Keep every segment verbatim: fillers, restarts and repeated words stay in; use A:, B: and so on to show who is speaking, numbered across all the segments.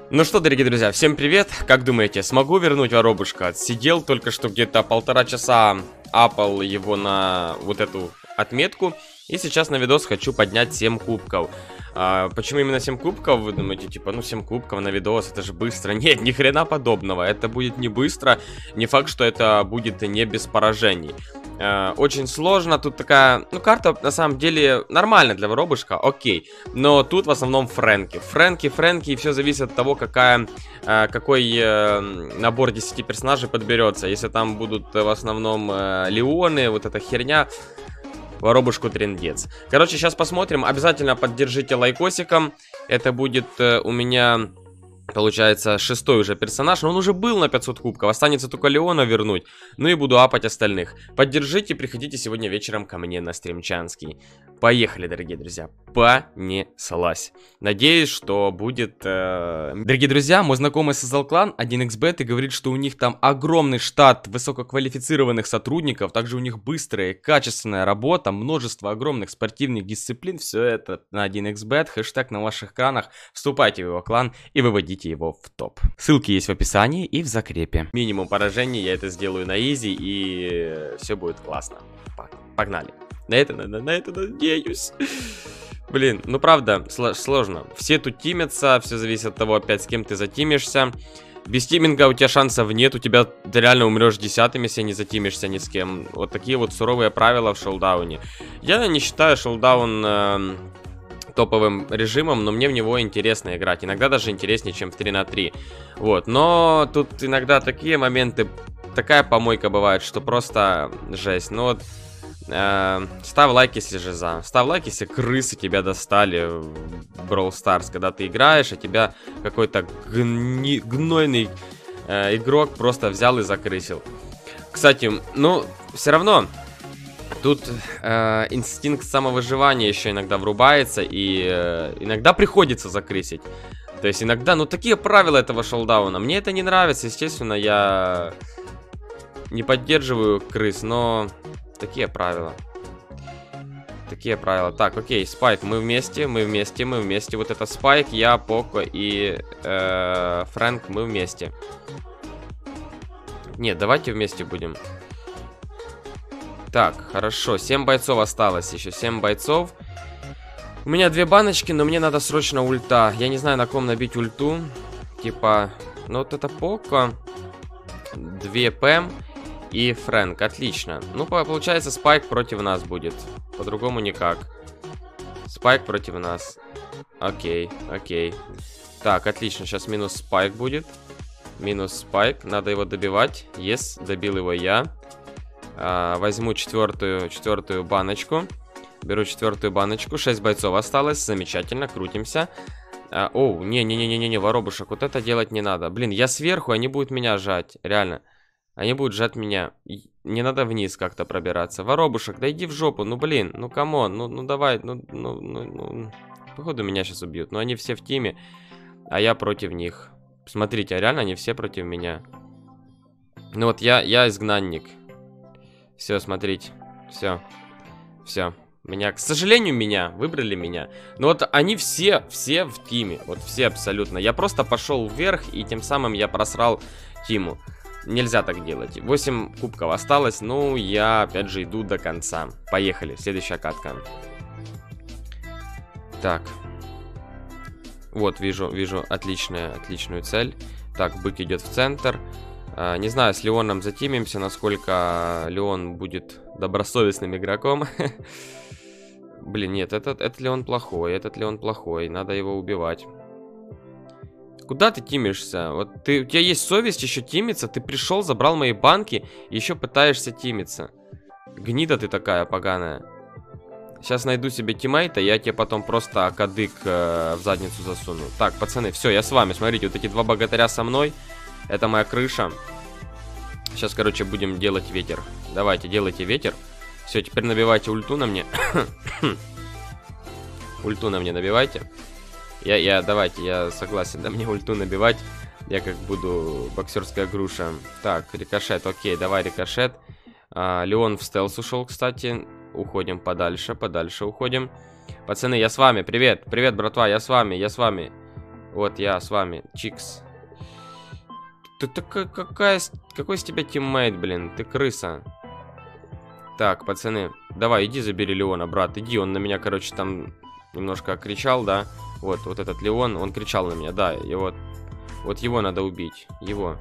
A: Ну что, дорогие друзья, всем привет! Как думаете, смогу вернуть воробушка? Сидел только что где-то полтора часа, апал его на вот эту отметку. И сейчас на видос хочу поднять семь кубков. А, почему именно семь кубков? Вы думаете, типа, ну семь кубков на видос, это же быстро. Нет, ни хрена подобного. Это будет не быстро. Не факт, что это будет не без поражений. А, очень сложно. Тут такая, ну карта на самом деле нормальная для воробушка, окей. Но тут в основном Фрэнки. Фрэнки, Фрэнки, и все зависит от того, какая, а, какой а, набор десяти персонажей подберется. Если там будут в основном а, Леоны, вот эта херня... Воробушку трындец. Короче, сейчас посмотрим. Обязательно поддержите лайкосиком. Это будет э, у меня, получается, шестой уже персонаж. Но он уже был на пятьсот кубков. Останется только Леона вернуть. Ну и буду апать остальных. Поддержите, приходите сегодня вечером ко мне на стримчанский. Поехали, дорогие друзья. Понеслась. Надеюсь, что будет... Э... Дорогие друзья, мой знакомый создал клан один икс бет и говорит, что у них там огромный штат высококвалифицированных сотрудников. Также у них быстрая, качественная работа, множество огромных спортивных дисциплин. Все это на один икс бет. Хэштег на ваших экранах. Вступайте в его клан и выводите его в топ. Ссылки есть в описании и в закрепе. Минимум поражений, я это сделаю на изи, и все будет классно. Погнали. На это, на, на это надеюсь. Блин, ну правда, сложно. Все тут тимятся, все зависит от того, опять с кем ты затимишься. Без тиминга у тебя шансов нет, у тебя ты реально умрешь десятым, если не затимишься ни с кем. Вот такие вот суровые правила в шоудауне. Я не считаю шоудаун э, топовым режимом, но мне в него интересно играть. Иногда даже интереснее, чем в три на три. Вот, но тут иногда такие моменты, такая помойка бывает, что просто жесть. Ну вот... Э, ставь лайк, если же за. Ставь лайк, если крысы тебя достали в Brawl Stars, когда ты играешь, а тебя какой-то гни... гнойный э, игрок просто взял и закрысил. Кстати, ну, все равно тут э, инстинкт самовыживания еще иногда врубается, и э, иногда приходится закрысить. То есть иногда, ну, такие правила этого шоудауна. Мне это не нравится, естественно, я не поддерживаю крыс, но... Такие правила. Такие правила. Так, окей, Спайк, мы вместе, мы вместе, мы вместе. Вот это Спайк, я, Поко и э, Фрэнк, мы вместе. Нет, давайте вместе будем. Так, хорошо, семь бойцов осталось еще, семь бойцов. У меня две баночки, но мне надо срочно ульта. Я не знаю, на ком набить ульту. Типа, ну вот это Поко. Две ПМ. И Фрэнк, отлично. Ну, получается, Спайк против нас будет. По-другому никак. Спайк против нас. Окей, окей. Так, отлично, сейчас минус Спайк будет. Минус Спайк, надо его добивать. Yes, добил его я. а, Возьму четвертую, четвертую баночку. Беру четвертую баночку. шесть бойцов осталось, замечательно, крутимся. а, Оу, не-не-не-не-не, воробушек, вот это делать не надо. Блин, я сверху, они будут меня жать, реально. Они будут сжать меня. Не надо вниз как-то пробираться. Воробушек, да иди в жопу. Ну, блин, ну, камон. Ну, ну давай. Ну, ну, ну, ну. Походу, меня сейчас убьют. Но они все в тиме, а я против них. Смотрите, реально они все против меня. Ну, вот я, я изгнанник. Все, смотрите. Все. Все. Меня, к сожалению, меня. Выбрали меня. Но вот они все, все в тиме. Вот все абсолютно. Я просто пошел вверх, и тем самым я просрал тиму. Нельзя так делать. восемь кубков осталось. Ну, я опять же иду до конца. Поехали. Следующая катка. Так. Вот, вижу, вижу отличную, отличную цель. Так, бык идет в центр. а, Не знаю, с Леоном затимимся, насколько Леон будет добросовестным игроком. Блин, нет, этот, этот Леон плохой. Этот Леон плохой. Надо его убивать. Куда ты тимишься? Вот ты, у тебя есть совесть еще тимиться? Ты пришел, забрал мои банки и еще пытаешься тимиться. Гнида ты такая поганая. Сейчас найду себе тиммейта, я тебе потом просто кадык э, в задницу засуну. Так, пацаны, все, я с вами. Смотрите, вот эти два богатыря со мной. Это моя крыша. Сейчас, короче, будем делать ветер. Давайте, делайте ветер. Все, теперь набивайте ульту на мне. Ульту на мне набивайте. Я, я, давайте, я согласен, да мне ульту набивать. Я как буду боксерская груша. Так, рикошет, окей, давай рикошет. а, Леон в стелс ушел, кстати. Уходим подальше, подальше уходим. Пацаны, я с вами, привет, привет, братва, я с вами, я с вами. Вот я с вами, чикс. Ты такая, какая, какой с тебя тиммейт, блин, ты крыса. Так, пацаны, давай, иди забери Леона, брат, иди, он на меня, короче, там немножко кричал, да. Вот, вот этот Леон, он кричал на меня, да, и вот, вот его надо убить, его.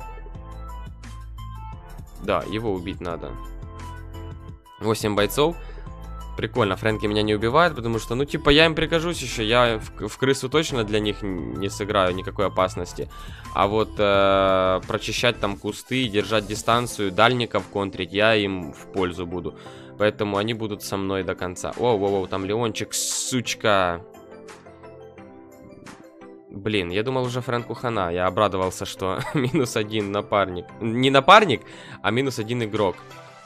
A: Да, его убить надо. восемь бойцов. Прикольно, Фрэнки меня не убивает, потому что, ну, типа, я им прикажусь еще. Я в, в крысу точно для них не сыграю никакой опасности. А вот э, прочищать там кусты, держать дистанцию, дальников контрить, я им в пользу буду. Поэтому они будут со мной до конца. Воу-воу-воу, там Леончик, сучка. Блин, я думал уже Фрэнку хана. Я обрадовался, что минус один напарник. Не напарник, а минус один игрок.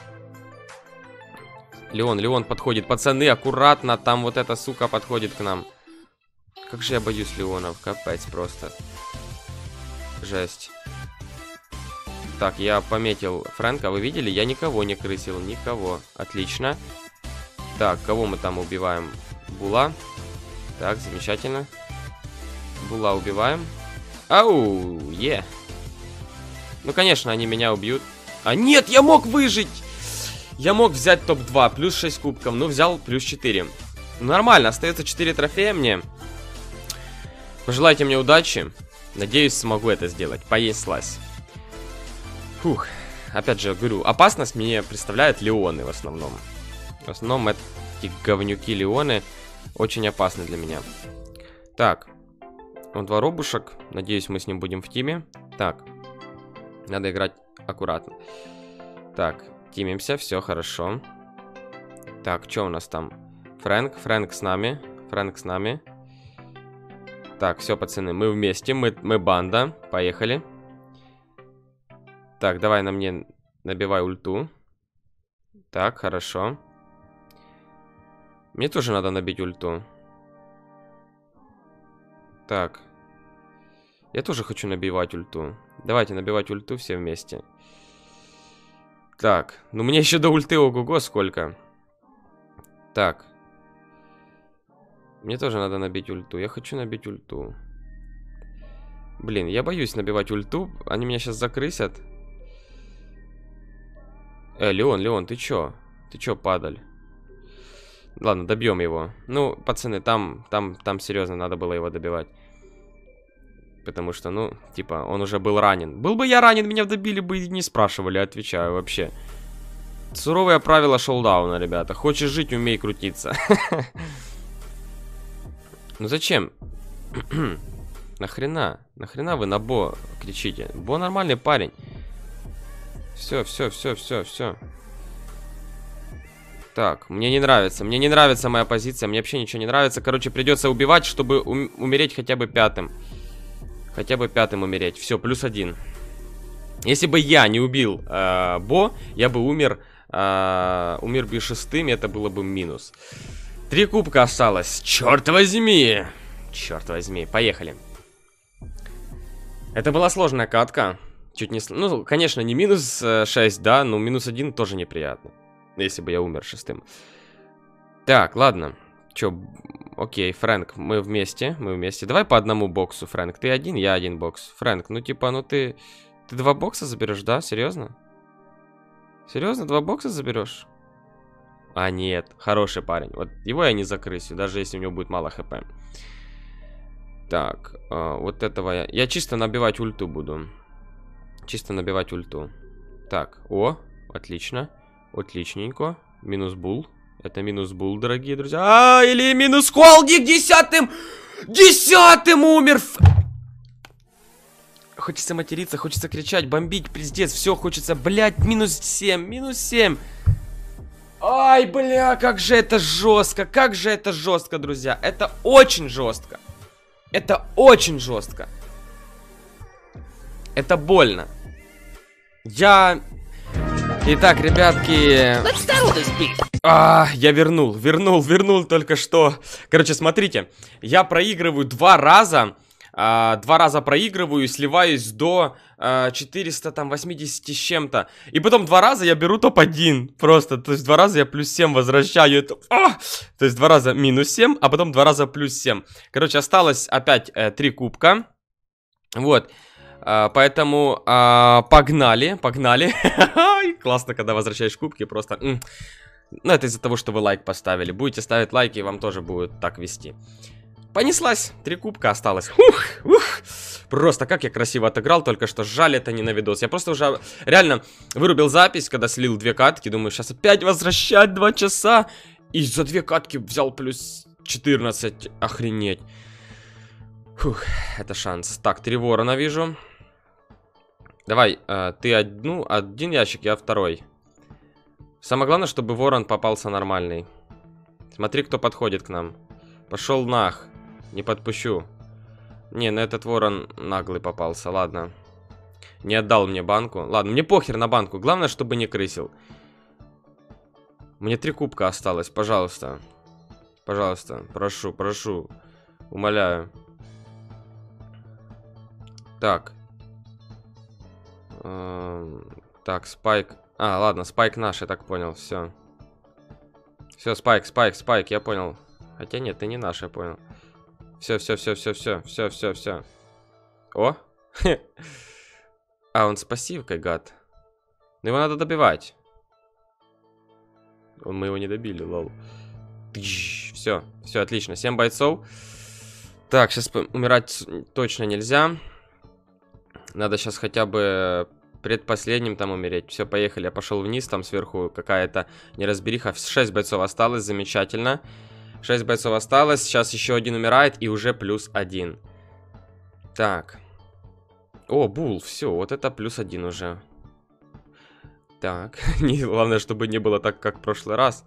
A: Леон, Леон подходит. Пацаны, аккуратно. Там вот эта сука подходит к нам. Как же я боюсь Леонов. Капец просто. Жесть. Так, я пометил Фрэнка. Вы видели? Я никого не крысил. Никого. Отлично. Так, кого мы там убиваем? Була. Так, замечательно. Була убиваем. Ау, е. Ну, конечно, они меня убьют. А нет, я мог выжить! Я мог взять топ два, плюс шесть кубков, но взял плюс четыре. Нормально, остается четыре трофея мне. Пожелайте мне удачи. Надеюсь, смогу это сделать. Понеслась. Фух. Опять же, говорю, опасность мне представляют Леоны в основном. В основном эти говнюки Леоны очень опасны для меня. Так. Он два робушек. Надеюсь, мы с ним будем в тиме. Так. Надо играть аккуратно. Так. Тимимся, все хорошо. Так, что у нас там? Фрэнк, Фрэнк с нами. Фрэнк с нами. Так, все, пацаны, мы вместе, мы, мы банда. Поехали. Так, давай на мне набивай ульту. Так, хорошо. Мне тоже надо набить ульту. Так. Я тоже хочу набивать ульту. Давайте набивать ульту все вместе. Так, ну мне еще до ульты ого-го сколько. Так. Мне тоже надо набить ульту. Я хочу набить ульту. Блин, я боюсь набивать ульту. Они меня сейчас закрысят. Э, Леон, Леон, ты чё? Ты чё, падаль? Ладно, добьем его. Ну, пацаны, там, там, там серьезно надо было его добивать. Потому что, ну, типа, он уже был ранен. Был бы я ранен, меня добили бы и не спрашивали, отвечаю вообще. Суровые правила шоудауна, ребята. Хочешь жить, умей крутиться. Ну зачем? Нахрена? Нахрена вы на Бо кричите? Бо нормальный парень. Все, все, все, все, все. Так, мне не нравится. Мне не нравится моя позиция. Мне вообще ничего не нравится. Короче, придется убивать, чтобы ум умереть хотя бы пятым. Хотя бы пятым умереть. Все, плюс один. Если бы я не убил э, Бо, я бы умер. Э, умер бы шестым, и это было бы минус. Три кубка осталось. Черт возьми. Черт возьми. Поехали. Это была сложная катка. Чуть не... Ну, конечно, не минус шесть, да, но минус один тоже неприятно. Если бы я умер шестым. Так, ладно. Чё, окей, Фрэнк, мы вместе, мы вместе. Давай по одному боксу, Фрэнк. Ты один, я один бокс. Фрэнк, ну типа, ну ты... Ты два бокса заберешь, да? Серьезно? Серьезно, два бокса заберешь? А, нет, хороший парень. Вот его я не закрысю, даже если у него будет мало хп. Так, э, вот этого я... Я чисто набивать ульту буду. Чисто набивать ульту. Так, о, отлично. Отличненько. Минус бул. Это минус бул, дорогие друзья. А, или минус Холдик десятым! Десятым умер! Хочется материться, хочется кричать, бомбить, пиздец. Все, хочется, блядь, минус семь, минус семь. Ай, бля, как же это жестко, как же это жестко, друзья. Это очень жестко. Это очень жестко. Это больно. Я... Итак, ребятки... А, я вернул, вернул, вернул только что. Короче, смотрите. Я проигрываю два раза. А, два раза проигрываю и сливаюсь до а, четырёхсот восьмидесяти с чем-то. И потом два раза я беру топ один. Просто, то есть два раза я плюс семь возвращаю. Это... А! То есть два раза минус семь, а потом два раза плюс семь. Короче, осталось опять э, три кубка. Вот. А, поэтому а, погнали, погнали. Классно, когда возвращаешь кубки, просто... М. Ну, это из-за того, что вы лайк поставили. Будете ставить лайки, вам тоже будет так вести. Понеслась. Три кубка осталось. Ух, ух. Просто как я красиво отыграл, только что жаль это не на видос. Я просто уже реально вырубил запись, когда слил две катки. Думаю, сейчас опять возвращать два часа. И за две катки взял плюс четырнадцать. Охренеть. Фух, это шанс. Так, три ворона вижу. Давай, э, ты одну, один ящик, я второй. Самое главное, чтобы ворон попался нормальный. Смотри, кто подходит к нам. Пошел нах. Не подпущу. Не, на этот ворон наглый попался, ладно. Не отдал мне банку. Ладно, мне похер на банку. Главное, чтобы не крысил. Мне три кубка осталось, пожалуйста. Пожалуйста, прошу, прошу. Умоляю. Так. Эм, так, спайк. А, ладно, спайк наш, я так понял, все. Все, спайк, спайк, спайк, я понял. Хотя нет, ты не наш, я понял. Все, все, все, все, все, все, все, все. О! А, он с пассивкой, гад. Но его надо добивать. Мы его не добили, лол. Все, все, отлично. семь бойцов. Так, сейчас умирать точно нельзя. Надо сейчас хотя бы предпоследним там умереть. Все, поехали. Я пошел вниз, там сверху какая-то неразбериха. шесть бойцов осталось, замечательно. шесть бойцов осталось. Сейчас еще один умирает и уже плюс один. Так. О, бул, все, вот это плюс один уже. Так, не, главное, чтобы не было так, как в прошлый раз.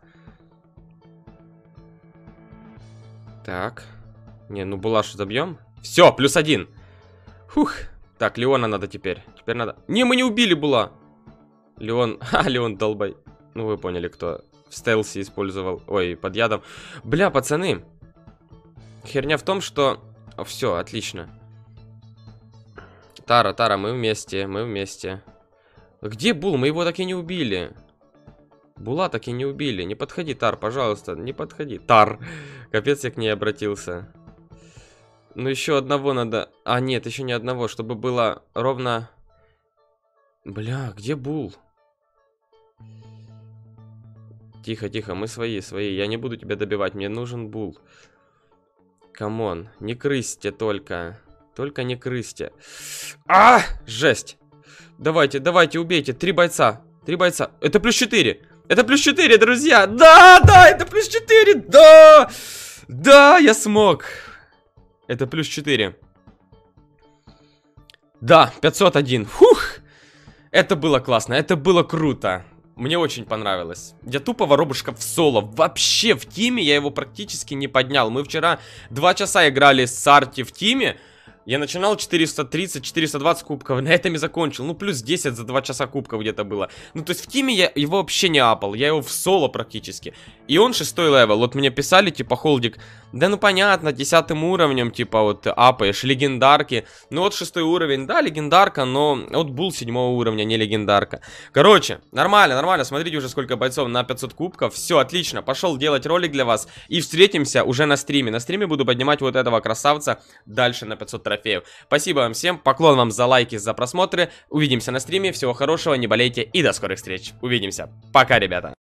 A: Так. Не, ну булаш забьем. Все, плюс один. Фух. Так, Леона надо теперь. Теперь надо... Не, мы не убили Була. Леон... Ха, Леон долбай. Ну, вы поняли, кто в стелсе использовал. Ой, под ядом. Бля, пацаны. Херня в том, что... Все, отлично. Тара, Тара, мы вместе, мы вместе. Где Бул? Мы его так и не убили. Була так и не убили. Не подходи, Тар, пожалуйста, не подходи. Тар. Капец, я к ней обратился. Ну, еще одного надо... А, нет, еще не одного, чтобы было ровно... Бля, где Бул? Тихо, тихо, мы свои, свои. Я не буду тебя добивать, мне нужен Бул. Камон, не крысьте только. Только не крысьте. А, жесть. Давайте, давайте, убейте. Три бойца. Три бойца. Это плюс четыре. Это плюс четыре, друзья. Да, да, это плюс четыре. Да. Да, я смог. Это плюс четыре. Да, пятьсот один. Фух. Это было классно, это было круто. Мне очень понравилось. Я тупо воробушка в соло. Вообще в тиме я его практически не поднял. Мы вчера два часа играли с Арти в тиме. Я начинал четыреста тридцать четыреста двадцать кубков, на этом и закончил. Ну, плюс десять за два часа кубков где-то было. Ну, то есть в тиме я его вообще не апал. Я его в соло практически. И он шестой левел. Вот мне писали, типа, Холдик, да ну понятно, десятым уровнем, типа, вот апаешь, легендарки. Ну, вот шестой уровень, да, легендарка, но вот Бул седьмого уровня, не легендарка. Короче, нормально, нормально. Смотрите уже сколько бойцов на пятьсот кубков. Все, отлично. Пошел делать ролик для вас. И встретимся уже на стриме. На стриме буду поднимать вот этого красавца дальше на пятьсот трофеев. Спасибо вам всем, поклон вам за лайки, за просмотры. Увидимся на стриме, всего хорошего, не болейте и до скорых встреч. Увидимся. Пока, ребята.